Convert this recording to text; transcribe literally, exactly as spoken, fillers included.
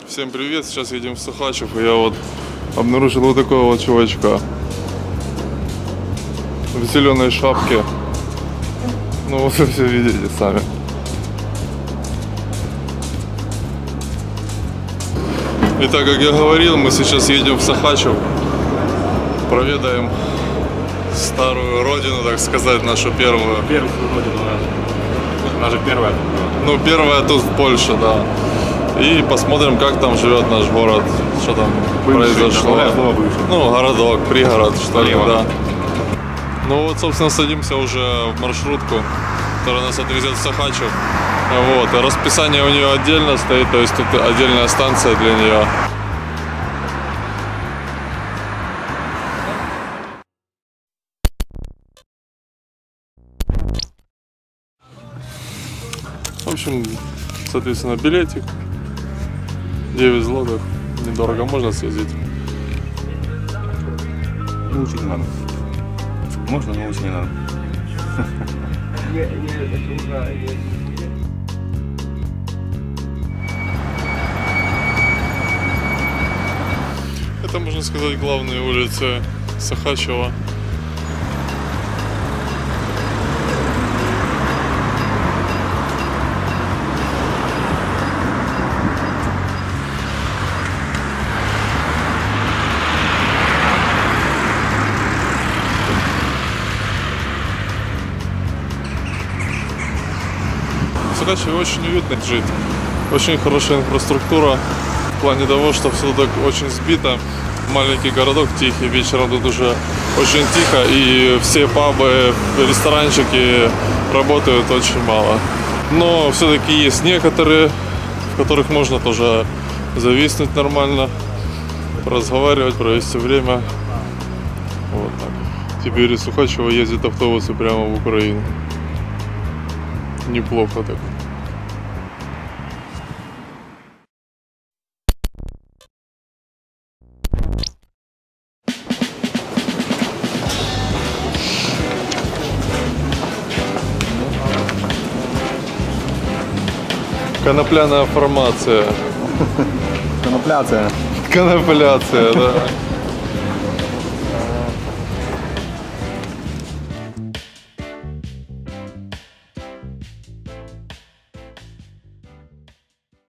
Всем привет, сейчас едем в Сухачев, и я вот обнаружил вот такого вот чувачка в зеленой шапке. Ну вот вы все видите сами. И так, как я говорил, мы сейчас едем в Сухачев, проведаем старую родину, так сказать, нашу первую. Первую родину нашу. Наша первая. Ну, первая тут в Польше, да. И посмотрим, как там живет наш город, что там бывший, произошло. Да, ну, городок, пригород, что ли, да. да. Ну вот, собственно, садимся уже в маршрутку, которая нас отвезет в Сухачев. Вот, и расписание у нее отдельно стоит, то есть тут отдельная станция для нее. В общем, соответственно, билетик. девять злотых. Недорого можно съездить. Научить не надо. Можно, но научить не надо. Это, можно сказать, главные улицы Сухачева. В Сухачеве очень уютно жить, очень хорошая инфраструктура в плане того, что все так очень сбито. Маленький городок тихий, вечером тут уже очень тихо, и все пабы, ресторанчики работают очень мало. Но все-таки есть некоторые, в которых можно тоже зависнуть нормально, разговаривать, провести время. Вот так. Теперь из Сухачева ездят автобусы прямо в Украину. Неплохо так. Конопляная формация. Конопляция. Конопляция, да.